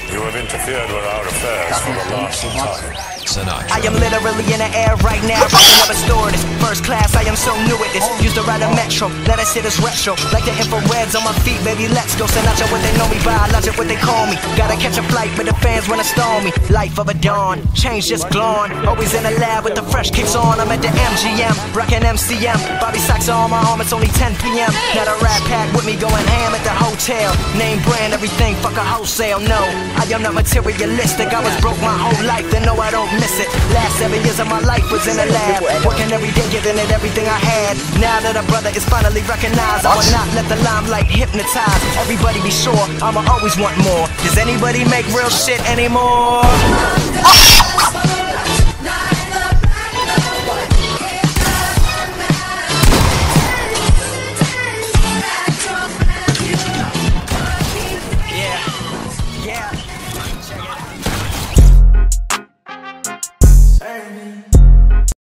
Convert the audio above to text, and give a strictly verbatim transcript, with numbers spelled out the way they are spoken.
You have interfered with our affairs for the last time. Sinatra. I am literally in the air right now, I can never store this. First class, I am so new at this. Used to ride a metro, let us hit this retro. Like the infrareds on my feet, baby, let's go. Sinatra, what they know me by, logic, what they call me. Gotta catch a flight, but the fans wanna stall me. Life of a dawn, change just glowing. Always in the lab with the fresh kicks on. I'm at the M G M, rockin' M C M. Bobby Sacks on my arm, it's only ten P M Now the Rat Pack with me going ham at the hotel. Name brand, everything, fuck a wholesale, no. I am not materialistic, I was broke my whole life, then no, I don't miss it. Last seven years of my life was in the lab, working every day, giving it everything I had. Now that a brother is finally recognized, I will not let the limelight hypnotize. Everybody be sure, I'ma always want more. Does anybody make real shit anymore?